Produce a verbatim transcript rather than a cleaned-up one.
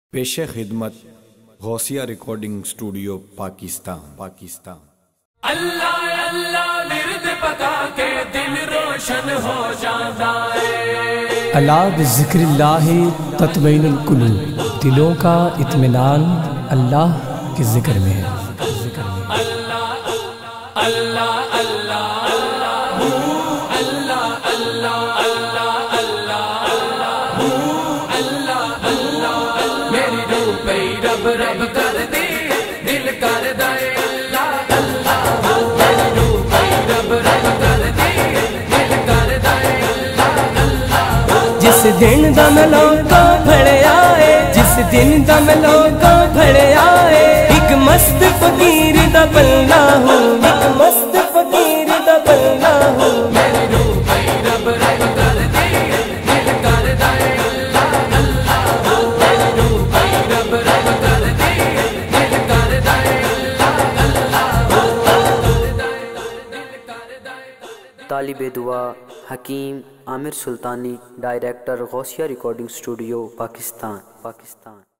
پیش خدمت Ghousia recording studio Pakistan Pakistan Allah Allah ورد پکا کے دل روشن ہو جاتا ہے۔ الا بذکر اللہ تطمئن القلوب، دلوں کا اطمینان اللہ کے ذکر میں ہے۔ اللہ اللہ اللہ رب کر دی دل کر دے اللہ اللہ، میری روح پئی رب رب کر دی دل کر دے اللہ اللہ۔ جس دن دا میں لوکاں کھڑے آئے، جس دن دا میں لوکاں کھڑے آئے، ایک مست فقیر دا بننا ہوں، ایک مست فقیر دا بننا ہوں۔ میری روح پئی رب رب کر دی دل کر دے اللہ اللہ، میری روح پئی رب رب کر دی دل کر دے اللہ اللہ۔ طالب دعا Hakim Amir Sultani, director Ghousia recording studio Pakistan Pakistan